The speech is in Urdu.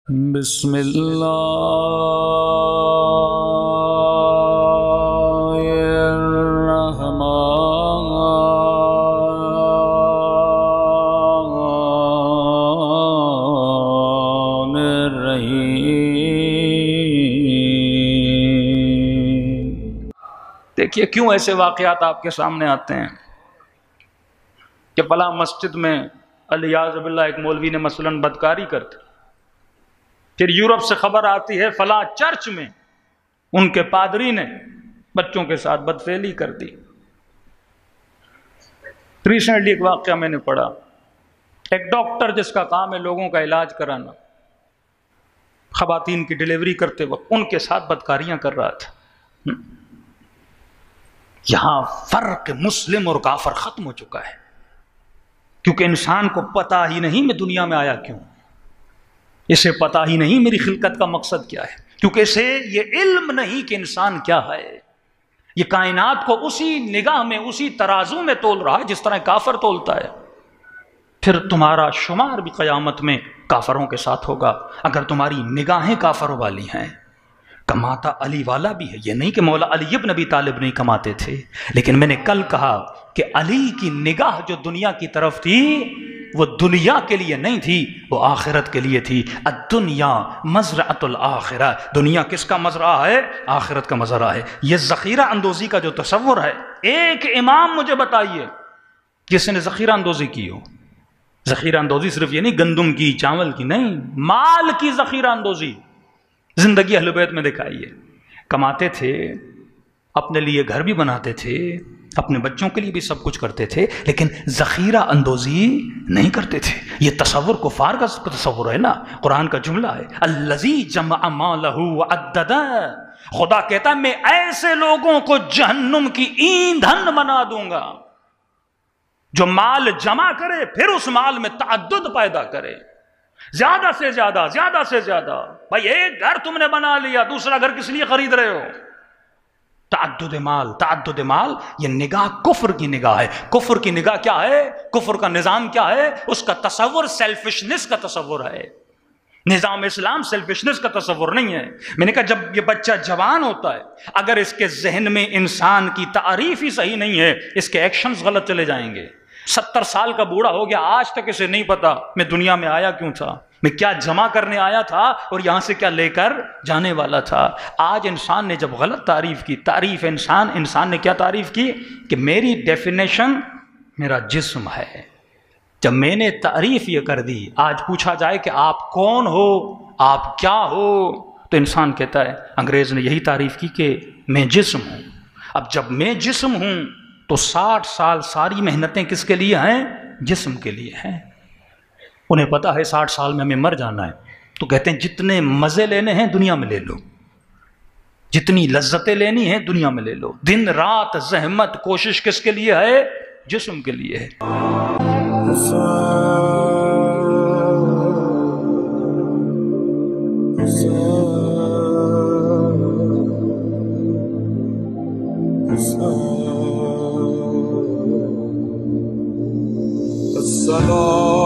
بسم اللہ الرحمن الرحیم۔ دیکھیے کیوں ایسے واقعات آپ کے سامنے آتے ہیں کہ فلاں مسجد میں الیاذ باللہ ایک مولوی نے مثلاً بدکاری کرتے، پھر یورپ سے خبر آتی ہے فلاں چرچ میں ان کے پادری نے بچوں کے ساتھ بدفعلی کر دی۔ ریسنٹلی ایک واقعہ میں نے پڑھا، ایک ڈاکٹر جس کا کام ہے لوگوں کا علاج کرانا، خواتین کی ڈیلیوری کرتے وقت ان کے ساتھ بدکاریاں کر رہا تھا۔ یہاں فرق مسلم اور کافر ختم ہو چکا ہے، کیونکہ انسان کو پتہ ہی نہیں میں دنیا میں آیا کیوں، اسے پتہ ہی نہیں میری خلقت کا مقصد کیا ہے، کیونکہ اسے یہ علم نہیں کہ انسان کیا ہے۔ یہ کائنات کو اسی نگاہ میں اسی ترازو میں تول رہا ہے جس طرح کافر تولتا ہے۔ پھر تمہارا شمار بھی قیامت میں کافروں کے ساتھ ہوگا اگر تمہاری نگاہیں کافروں والی ہیں۔ کماتا علی والا بھی ہے، یہ نہیں کہ مولا علی ابن ابی طالب نہیں کماتے تھے، لیکن میں نے کل کہا کہ علی کی نگاہ جو دنیا کی طرف تھی وہ دنیا کے لیے نہیں تھی، وہ آخرت کے لیے تھی۔ الدنیا مزرعۃ الآخرہ، دنیا کس کا مزرعہ ہے؟ آخرت کا مزرعہ ہے۔ یہ ذخیرہ اندوزی کا جو تصور ہے، ایک امام مجھے بتائیے جس نے ذخیرہ اندوزی کی ہو۔ ذخیرہ اندوزی صرف یہ نہیں گندم کی چاول کی، نہیں، مال کی ذخیرہ اندوزی زندگی اہل بیت میں دکھائیے۔ کماتے تھے، اپنے لیے گھر بھی بناتے تھے، اپنے بچوں کے لیے بھی سب کچھ کرتے تھے، لیکن ذخیرہ اندوزی نہیں کرتے تھے۔ یہ تصور کفار کا تصور ہے نا، قرآن کا جملہ ہے الذی جمع مالہ وعددہ۔ خدا کہتا ہے میں ایسے لوگوں کو جہنم کی ایندھن بنا دوں گا جو مال جمع کرے پھر اس مال میں تعدد پیدا کرے، زیادہ سے زیادہ، زیادہ سے زیادہ۔ بھائی ایک گھر تم نے بنا لیا، دوسرا گھر کس لیے خرید رہے ہو؟ تعدد مال، تعدد مال، یہ نگاہ کفر کی نگاہ ہے۔ کفر کی نگاہ کیا ہے؟ کفر کا نظام کیا ہے؟ اس کا تصور سیلفشنس کا تصور ہے۔ نظام اسلام سیلفشنس کا تصور نہیں ہے۔ میں نے کہا جب یہ بچہ جوان ہوتا ہے، اگر اس کے ذہن میں انسان کی تعریف ہی صحیح نہیں ہے، اس کے ایکشنز غلط چلے جائیں گے۔ 70 سال کا بوڑھا ہو گیا، آج تک اسے نہیں پتا میں دنیا میں آیا کیوں تھا، میں کیا جمع کرنے آیا تھا اور یہاں سے کیا لے کر جانے والا تھا۔ آج انسان نے جب غلط تعریف کی، تعریف انسان نے کیا تعریف کی کہ میری ڈیفینیشن میرا جسم ہے۔ جب میں نے تعریف یہ کر دی، آج پوچھا جائے کہ آپ کون ہو، آپ کیا ہو، تو انسان کہتا ہے، انگریز نے یہی تعریف کی کہ میں جسم ہوں۔ اب جب میں جسم ہوں تو 60 سال ساری محنتیں کس کے لیے ہیں؟ جسم کے لیے ہیں۔ انہیں پتا ہے 60 سال میں ہمیں مر جانا ہے، تو کہتے ہیں جتنے مزے لینے ہیں دنیا میں لے لو، جتنی لذتیں لینی ہیں دنیا میں لے لو۔ دن رات زحمت کوشش کس کے لیے ہے؟ جسم کے لیے ہے۔ السلام